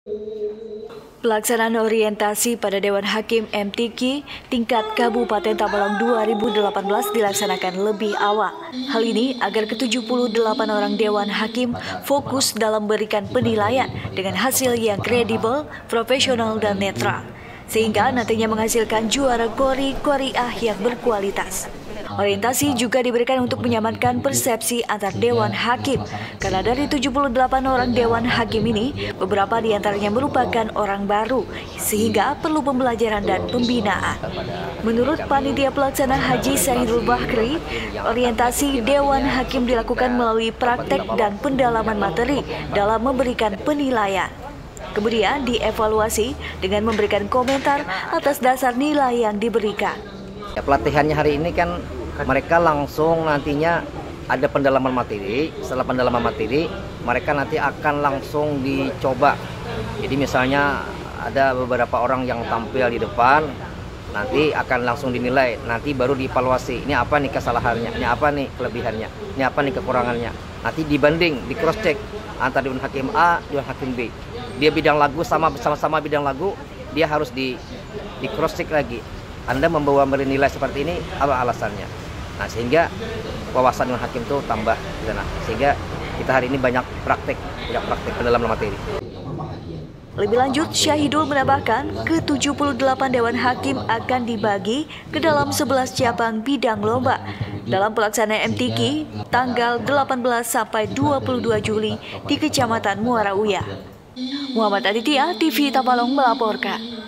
Pelaksanaan orientasi pada Dewan Hakim MTQ tingkat Kabupaten Tabalong 2018 dilaksanakan lebih awal. Hal ini agar ke-78 orang Dewan Hakim fokus dalam memberikan penilaian dengan hasil yang kredibel, profesional, dan netral, sehingga nantinya menghasilkan juara qori-qoriah yang berkualitas. Orientasi juga diberikan untuk menyamankan persepsi antar Dewan Hakim, karena dari 78 orang Dewan Hakim ini, beberapa diantaranya merupakan orang baru, sehingga perlu pembelajaran dan pembinaan. Menurut Panitia Pelaksana Haji Sahirul Bahri, orientasi Dewan Hakim dilakukan melalui praktek dan pendalaman materi dalam memberikan penilaian. Kemudian dievaluasi dengan memberikan komentar atas dasar nilai yang diberikan. Pelatihannya hari ini kan mereka langsung nantinya ada pendalaman materi. Setelah pendalaman materi, mereka nanti akan langsung dicoba. Jadi misalnya ada beberapa orang yang tampil di depan, nanti akan langsung dinilai. Nanti baru dievaluasi. Ini apa nih kesalahannya? Ini apa nih kelebihannya? Ini apa nih kekurangannya? Nanti dibanding, di cross check antara Dewan Hakim A, Dewan Hakim B. Dia bidang lagu sama-sama bidang lagu, dia harus di cross check lagi. Anda membawa nilai seperti ini, apa alasannya? Nah, sehingga wawasan Dewan Hakim itu tambah di sana. Sehingga kita hari ini banyak praktek pendalaman materi. Lebih lanjut, Syahidul menambahkan ke-78 Dewan Hakim akan dibagi ke dalam 11 cabang bidang lomba dalam pelaksanaan MTQ tanggal 18 sampai 22 Juli di Kecamatan Muara Uya. Muhammad Aditya, TV Tabalong melaporkan.